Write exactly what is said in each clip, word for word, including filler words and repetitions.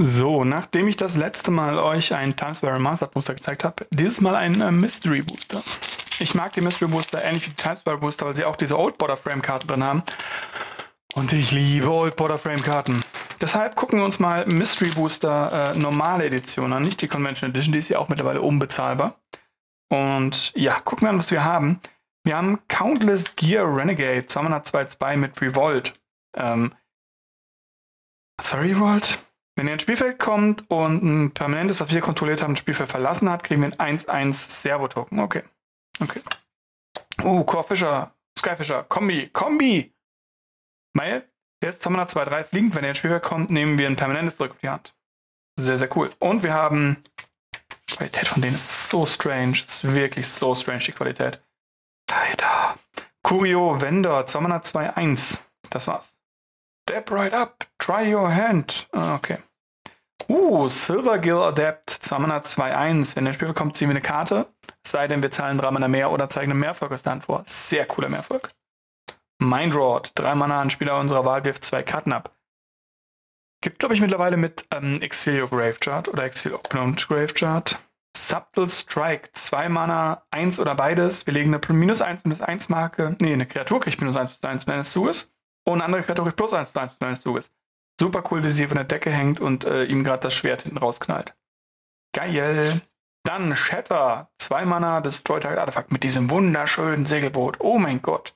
So, nachdem ich das letzte Mal euch einen Times Square Remastered Booster gezeigt habe, dieses Mal ein äh, Mystery Booster. Ich mag die Mystery Booster ähnlich wie die Times Square Booster, weil sie auch diese Old Border Frame Karten drin haben. Und ich liebe Old Border Frame Karten. Deshalb gucken wir uns mal Mystery Booster äh, normale Edition an, nicht die Convention Edition, die ist ja auch mittlerweile unbezahlbar. Und ja, gucken wir an, was wir haben. Wir haben Countless Gear Renegade, zweihundertzweiundzwanzig mit Revolt. Ähm, was war Revolt? Wenn ihr ins Spielfeld kommt und ein permanentes, das wir kontrolliert haben, das Spielfeld verlassen hat, kriegen wir ein eins eins Servo-Token. Okay. Okay. Oh, Core Fisher, Skyfisher, Kombi, Kombi! Weil, der ist zweihundertzweiundzwanzig fliegend. Wenn er ins Spielfeld kommt, nehmen wir ein permanentes Drück auf die Hand. Sehr, sehr cool. Und wir haben, die Qualität von denen ist so strange. Ist wirklich so strange, die Qualität. Leider. Curio Vendor, zweihundertzweiundzwanzig. Das war's. Step right up, try your hand. Okay. Uh, Silvergill Adept, zweihundertzweiundzwanzig. Wenn der Spiel bekommt, ziehen wir eine Karte. Es sei denn, wir zahlen drei Mana mehr oder zeigen einen Mehrfolg aus der Hand vor. Sehr cooler Mehrfolg. Mindrod, drei Mana, ein Spieler unserer Wahl wirft zwei Karten ab. Gibt, glaube ich, mittlerweile mit ähm, Exilio Gravechart oder Exilio Opponent Gravechart. Subtle Strike, zwei Mana, eins oder beides. Wir legen eine minus eins minus eins Marke. Ne, eine Kreatur kriegt minus eins minus eins meines Zuges. Und eine andere Kreatur kriegt plus eins plus eins meines Zuges. Super cool, wie sie von der Decke hängt und äh, ihm gerade das Schwert hinten rausknallt. Geil. Dann Shatter, zwei Mana, Destroy Target Artefakt mit diesem wunderschönen Segelboot. Oh mein Gott.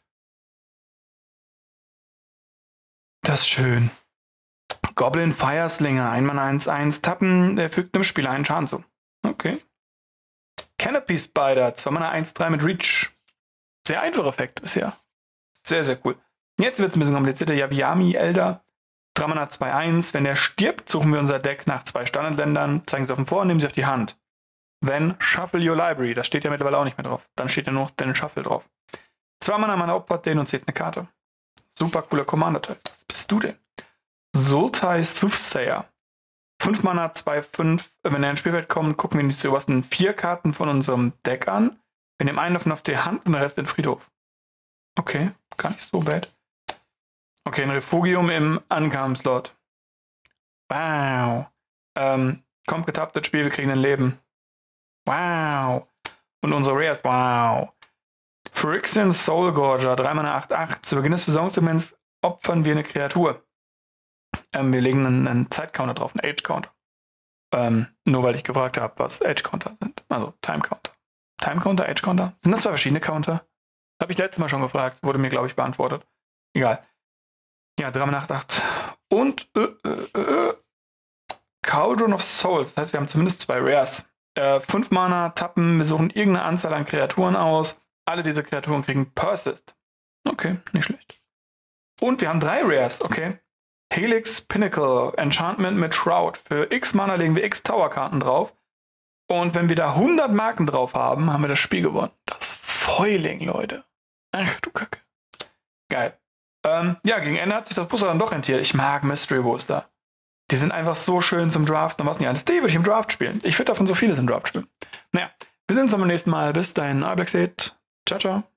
Das ist schön. Goblin Fireslinger, ein Mana eins eins, tappen, der fügt einem Spieler einen Schaden zu. Okay. Canopy Spider, zwei Mana eins drei mit Reach. Sehr einfacher Effekt bisher. Sehr, sehr cool. Jetzt wird es ein bisschen komplizierter. Yaviami Elder, drei Mana zwei eins. Wenn der stirbt, suchen wir unser Deck nach zwei Standardländern, zeigen sie auf den Vor und nehmen sie auf die Hand. Wenn Shuffle Your Library, das steht ja mittlerweile auch nicht mehr drauf. Dann steht ja nur den Shuffle drauf. Zwei Mana, Mana opfert den und zieht eine Karte. Super cooler Commander-Teil. Was bist du denn? Sultai Soothsayer. fünf Mana, zwei fünf. Wenn er ins Spielfeld kommt, gucken wir nicht so was. Vier Karten von unserem Deck an. Wir nehmen einen davon auf die Hand und den Rest in den Friedhof. Okay, gar nicht so bad. Okay, ein Refugium im Ankam-Slot. Wow. Ähm, kommt getappt das Spiel, wir kriegen ein Leben. Wow. Und unsere Rares, wow. Phyrexian Soulgorger, drei Mana acht acht. Zu Beginn des Versorgungssegments opfern wir eine Kreatur. Ähm, wir legen einen, einen Zeitcounter drauf, einen Age-Counter. Ähm, nur weil ich gefragt habe, was Age-Counter sind. Also Time-Counter. Time-Counter, Age-Counter? Sind das zwei verschiedene Counter? Habe ich letztes Mal schon gefragt. Wurde mir, glaube ich, beantwortet. Egal. Ja, drei Mana acht acht. Und äh, äh, äh, Cauldron of Souls. Das heißt, wir haben zumindest zwei Rares. Äh, fünf Mana, tappen, wir suchen irgendeine Anzahl an Kreaturen aus. Alle diese Kreaturen kriegen Persist. Okay, nicht schlecht. Und wir haben drei Rares, okay. Helix Pinnacle, Enchantment mit Shroud. Für X Mana legen wir X Tower-Karten drauf. Und wenn wir da hundert Marken drauf haben, haben wir das Spiel gewonnen. Das Foiling, Leute. Ach du Kacke. Geil. Ähm, ja, gegen Ende hat sich das Booster dann doch rentiert. Ich mag Mystery Booster. Die sind einfach so schön zum Draften und was nicht alles. Die würde ich im Draft spielen. Ich würde davon so vieles im Draft spielen. Naja, wir sehen uns dann beim nächsten Mal. Bis dahin, Albexet. Ciao, ciao.